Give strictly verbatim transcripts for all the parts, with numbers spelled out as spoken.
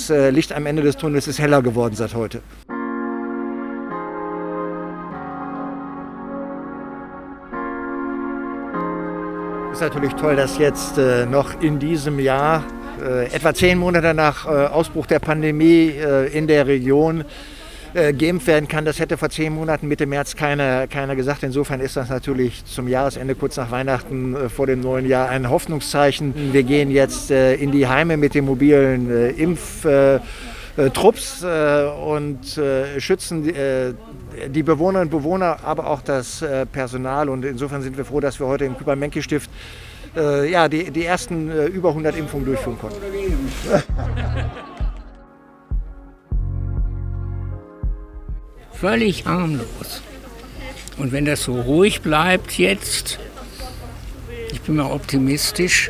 Das Licht am Ende des Tunnels ist heller geworden seit heute. Es ist natürlich toll, dass jetzt äh, noch in diesem Jahr, äh, etwa zehn Monate nach äh, Ausbruch der Pandemie äh, in der Region, äh, geimpft werden kann. Das hätte vor zehn Monaten, Mitte März, keiner, keiner gesagt. Insofern ist das natürlich zum Jahresende, kurz nach Weihnachten, äh, vor dem neuen Jahr ein Hoffnungszeichen. Wir gehen jetzt äh, in die Heime mit den mobilen äh, Impf- äh, Trupps äh, und äh, schützen äh, die Bewohnerinnen und Bewohner, aber auch das äh, Personal. Und insofern sind wir froh, dass wir heute im Küpper-Menke-Stift äh, ja, die, die ersten äh, über hundert Impfungen durchführen konnten. Völlig harmlos. Und wenn das so ruhig bleibt jetzt, ich bin mal optimistisch,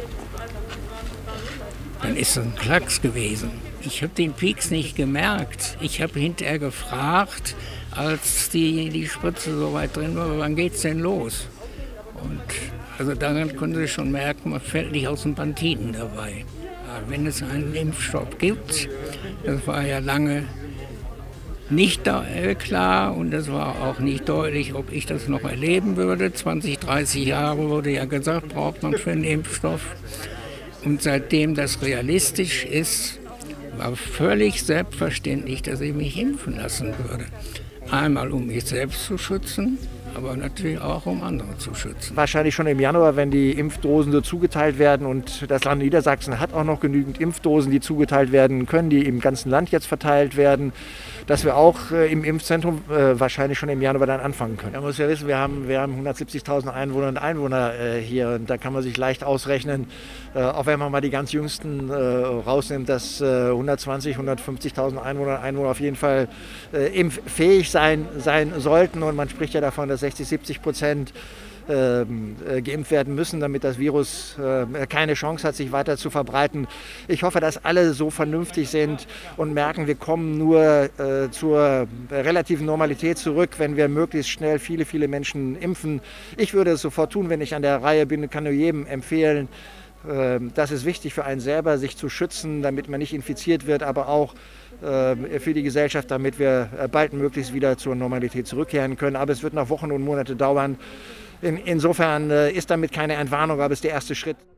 dann ist es ein Klacks gewesen. Ich habe den Pieks nicht gemerkt. Ich habe hinterher gefragt, als die, die Spritze so weit drin war, wann geht's denn los? Und also daran konnte ich schon merken, man fällt nicht aus den Pantinen dabei. Aber wenn es einen Impfstoff gibt, das war ja lange nicht da, äh, klar und es war auch nicht deutlich, ob ich das noch erleben würde. zwanzig, dreißig Jahre wurde ja gesagt, braucht man für einen Impfstoff. Und seitdem das realistisch ist, war völlig selbstverständlich, dass ich mich impfen lassen würde. Einmal, um mich selbst zu schützen, aber natürlich auch, um andere zu schützen. Wahrscheinlich schon im Januar, wenn die Impfdosen so zugeteilt werden. Und das Land Niedersachsen hat auch noch genügend Impfdosen, die zugeteilt werden können, die im ganzen Land jetzt verteilt werden, dass wir auch äh, im Impfzentrum äh, wahrscheinlich schon im Januar dann anfangen können. Man muss ja wissen, wir haben, wir haben hundertsiebzigtausend Einwohnerinnen und Einwohner äh, hier. Und da kann man sich leicht ausrechnen, äh, auch wenn man mal die ganz Jüngsten äh, rausnimmt, dass äh, hundertzwanzigtausend, hundertfünfzigtausend Einwohnerinnen und Einwohner auf jeden Fall äh, impffähig sein, sein sollten. Und man spricht ja davon, dass sechzig, siebzig Prozent äh, geimpft werden müssen, damit das Virus äh, keine Chance hat, sich weiter zu verbreiten. Ich hoffe, dass alle so vernünftig sind und merken, wir kommen nur äh, zur relativen Normalität zurück, wenn wir möglichst schnell viele, viele Menschen impfen. Ich würde es sofort tun, wenn ich an der Reihe bin, kann nur jedem empfehlen. Äh, das ist wichtig für einen selber, sich zu schützen, damit man nicht infiziert wird, aber auch äh, für die Gesellschaft, damit wir baldmöglichst wieder zur Normalität zurückkehren können. Aber es wird noch Wochen und Monate dauern. In, insofern äh, ist damit keine Entwarnung, aber es ist der erste Schritt.